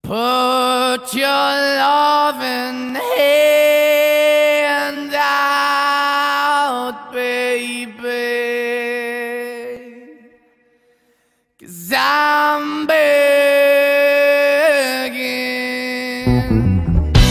Put your loving hand out, baby, 'cause I'm begging.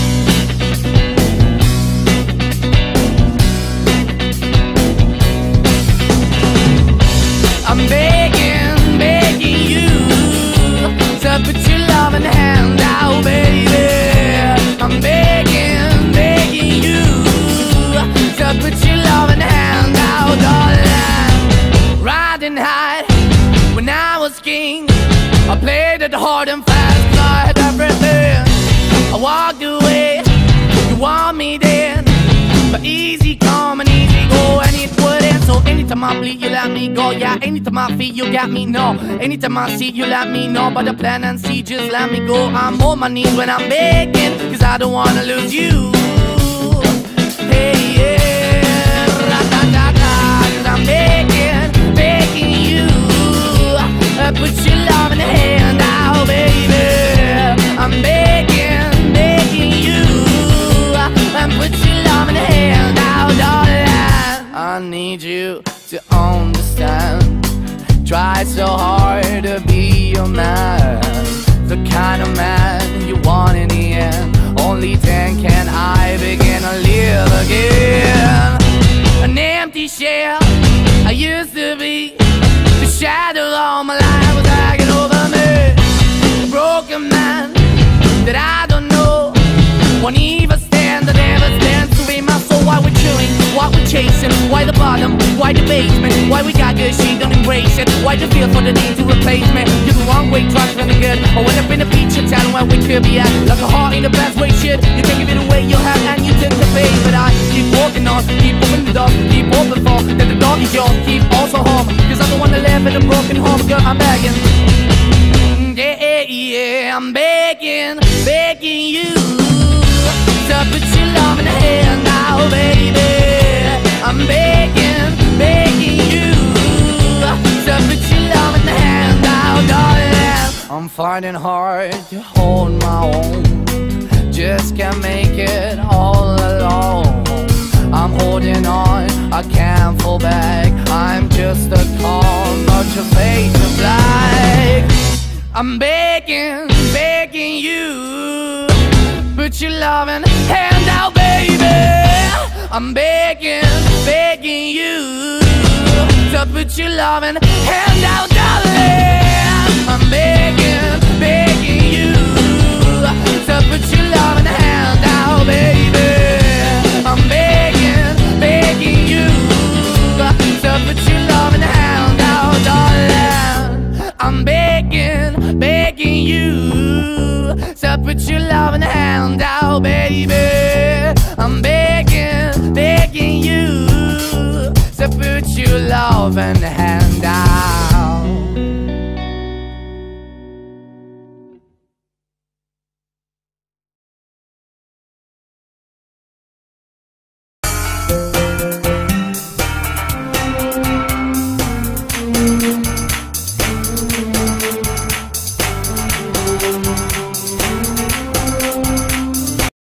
I'm begging, begging you to put your loving hand out, baby. I'm begging, begging you to put your loving hand out, darling. Riding high when I was king, I played it hard and fast 'cause I had everything. I walked away, you want me then, but easy come and easy go, and it wouldn't. So anytime I bleed, you let me go. Yeah, anytime I feel, you got me, no. Anytime I see, you let me know. But the plan and see, just let me go. I'm on my knees when I'm begging, 'cause I don't wanna lose you. Hey, yeah, ratatata, 'cause I'm begging, begging you. Put your love in the hand out, baby. I'm begging, begging you. And put your love in the hand out, darling. I need you to understand. Try so hard to be your man, the kind of man you want in the end. Only then can I begin to live again. An empty shell I used to be, the shadow all my life was hanging over me. A broken man that I don't know won't even stand, that never stands to be my soul. Why we're chewing, why we're chasing, why the bottom, why the basement, why we got good, she don't embrace it, why the feel for the need to replace me. You're the wrong way, trying to the good. I went up in a feature town where we could be at, like a heart in the best way, shit. You can give it away, you have, and you take the bait. But I keep walking on, keep opening the door, keep open for, that the door is yours, keep also home, 'cause I'm the one that live in a broken home. Girl, I'm begging, yeah, yeah, I'm begging, begging you to put your love in the hand now, baby. I'm begging, begging you to put your love in the hand now, darling. I'm finding hard to hold my own, just can't make it all alone. I'm holding on, I can't fall back. I'm just a call, not your face of black. I'm begging, begging you, put your loving hand out, baby. I'm begging, begging you to put your loving hand out, darling. I'm begging, begging you to put your loving hand out, baby. I'm begging, begging you to put your loving hand out, darling. I'm begging, begging you to put your loving hand out, baby. I'm begging, begging you to put your loving hand out.